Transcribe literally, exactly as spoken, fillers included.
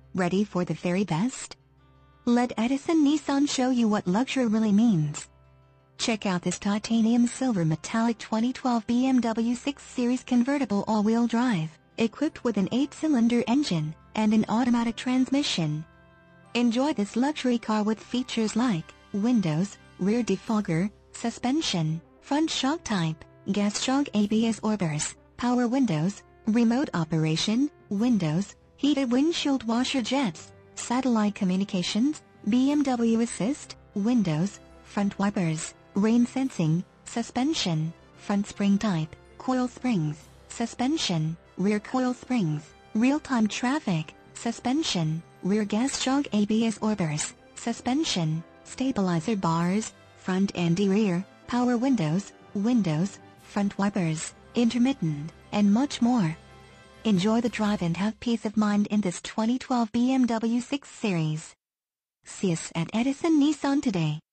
Ready for the very best? Let Edison Nissan show you what luxury really means. Check out this titanium silver metallic twenty twelve B M W six Series convertible all-wheel drive, equipped with an eight-cylinder engine and an automatic transmission. Enjoy this luxury car with features like windows, rear defogger, suspension, front shock type, gas shock A B S orbers, power windows, remote operation, windows, heated windshield washer jets, satellite communications, B M W assist, windows, front wipers, rain sensing, suspension, front spring type, coil springs, suspension, rear coil springs, real-time traffic, suspension, rear gas shock A B S orbers, suspension, stabilizer bars, front and rear, power windows, windows, front wipers, intermittent, and much more. Enjoy the drive and have peace of mind in this twenty twelve B M W six Series. See us at Edison Nissan today.